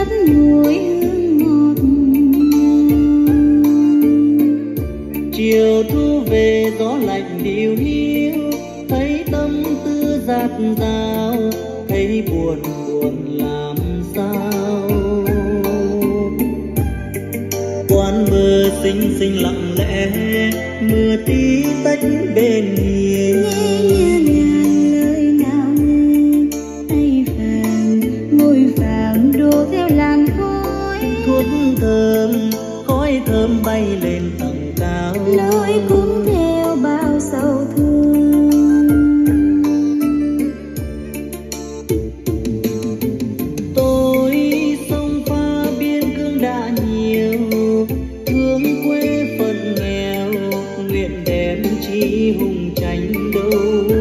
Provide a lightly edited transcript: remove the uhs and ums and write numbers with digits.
cất mùi hương ngọt ngào. Chiều thu về gió lạnh hiu hiu, thấy tâm tư dạt dào, thấy buồn buồn làm sao. Quán mơ xinh xinh lặng lẽ, mưa tí tách bên hiên. Nghe nhàng lời nào ngơi, tay vàng môi vàng đổ theo làn khói. Thuốc thơm khói thơm bay lên tầng cao, Lối cũng theo bao sầu thương. tôi sông pha biên cương đã nhiều, thương quê phận nghèo, nguyện đem chi hùng tranh đâu.